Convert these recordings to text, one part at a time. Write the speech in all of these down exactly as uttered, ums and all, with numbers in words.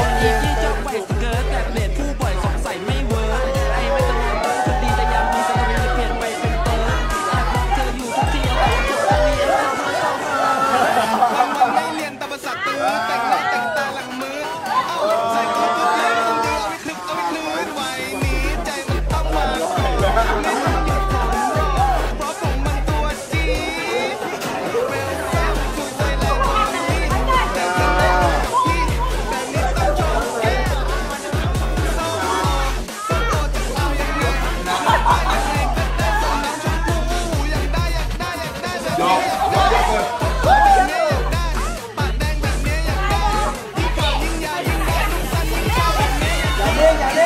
มเย็นเต็มสุขเกิดแต่เปลี่ยนผู้บ่อยสงสัยไม่เวิร์กไอ้ไม่ต้องเรียนเวิร์กคนดีแต่ยามมีสตอรี่เปลี่ยนไปเป็นเติร์ดแอบมองเธออยู่ทุกที่เอาจบตรงนี้เองทำไมต้องเฟิร์กบางวันไม่เรียนแต่ภาษาตื้อแต่งหน้าแต่งตาหลังมือใส่ตัวตัวเดียวเอาไปคลึกเอาไปคลื่นไว้นี้ใจมันต้องวางก่อนไม่ต้องหยุดผมรอเพราะผมมันตัวจีเร็วแซ่บคุยใจแรงคนนี้แต่จะแรงพี่แบบนี้ต้องโชว์แก้โซ่โซ่โซ่จะเอาอย่างไรน้ำไปยังไงก็ได้ส่งน้องชมพู่อยากได้อยากได้อยากได้แบบนี้อยากได้แบบนี้อยากได้ปากแดงแบบนี้อยากได้ยิ่งขาวยิ่งยาวยิ่งแดงยิ่งสั้นยิ่งชอบแบบนี้อยากได้อยากได้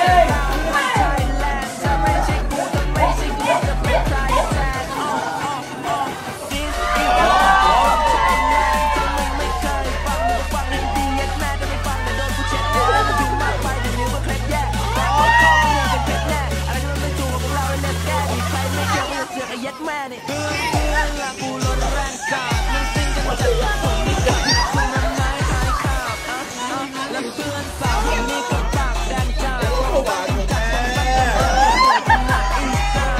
ยัดแม่เนี่ยเพื่อนละกูล้นแรงกาดมันซิงกันหมดจากผมนี่กับพี่คุณน้ำไม้หายขาดอ่ะอ่ะแล้วเพื่อนสาวคนนี้ก็ปากแดงจ้าความบ้านจัดความบ้านจัดขนาดอีสาน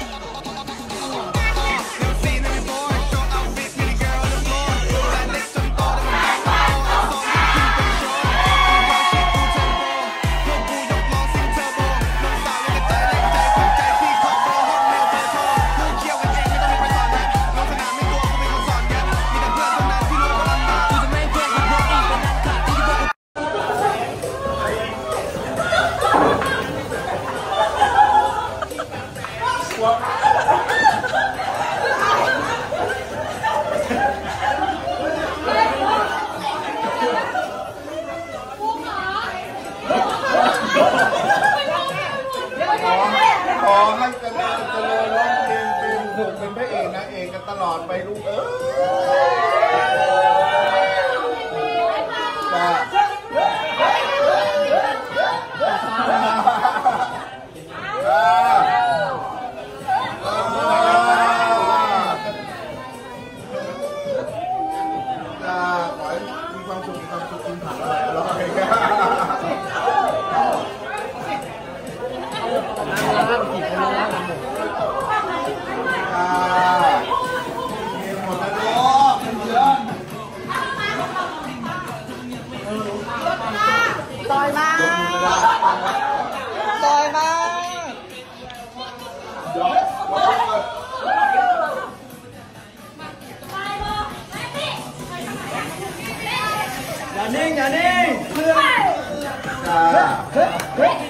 ขอให้เจริญเจริญร้องเพลงเป็นถูกเป็นพระเอกนางเอกกันตลอดไปลูกเอ้มีความสุขมีความสุขกินผักอะไรร้องเพลงกันต่อยมาต่อยมาอย่านิ่งอย่านิ่งเพื่อน